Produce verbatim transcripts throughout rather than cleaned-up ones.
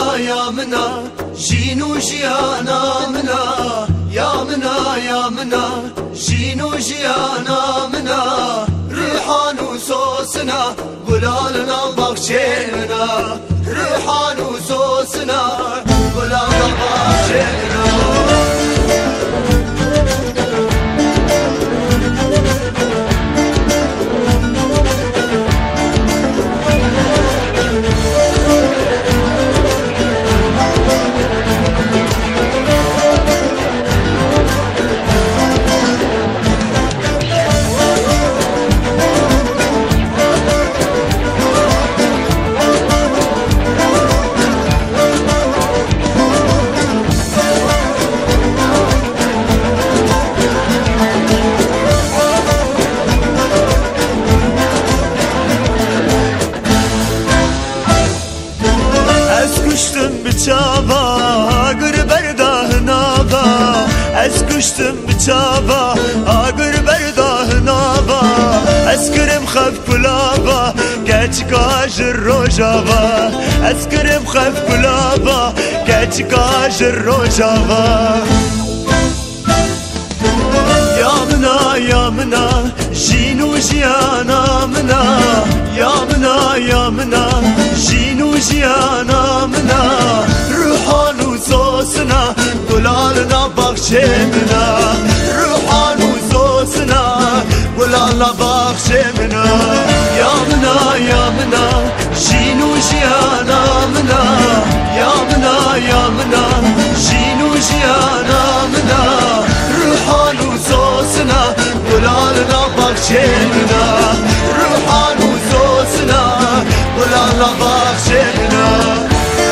منا يا منا جينو جيانا منا يا منا يا منا جينو جيانا منا ريحان وسوسنا قلالنا بخشينا ريحان وسوسنا قلالنا بخشينا بچابا گر برده نابا از کشتم بچابا آگر برده نابا از کرم خف کلابا گچ کاج روجابا از کرم خف کلابا گچ کاج روجابا یا منا یا منا جینو جیانا منا یا منا یا منا جینو جیانا منا روحان وسوسنا قلالنا بخشمنا روحان وسوسنا قلالنا بخشمنا يا منا يا منا جينو جيانا منا يا منا يا منا جينو جيانا منا روحان وسوسنا قلالنا بخشمنا روحان وسوسنا قلالنا بخشمنا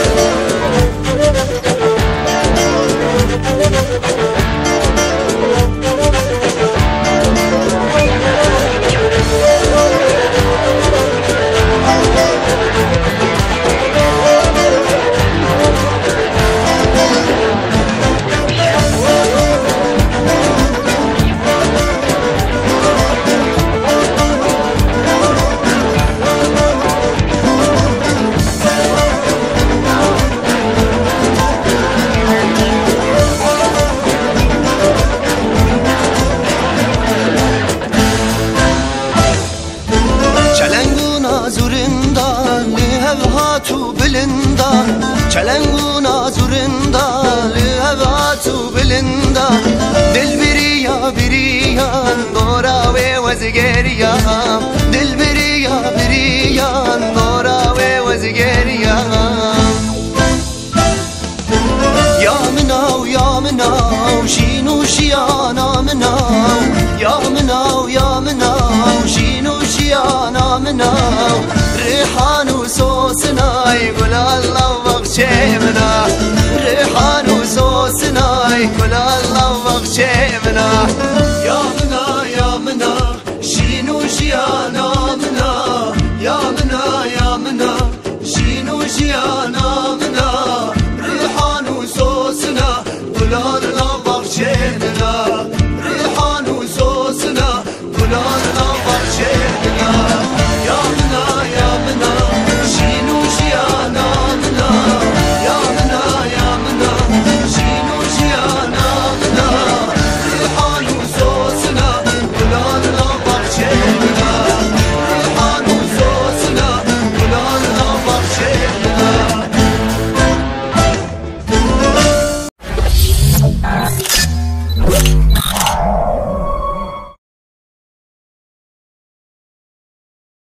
تو بلندا چلنگونا زورندا لهباتو بلندا دل بریا بریان گورا و وزگریا دل بریا بریان گورا و وزگریا یا مناو یا مناو شینو شیانا مناو یا مناو یا مناو شینو شیانا مناو ريحان وسوسنا يقول الله بخشمنا ريحان وسوسنا يقول الله بخشمنا يا منا يا منا جينو جيانا منا يا منا يا منا جينو جيانا منا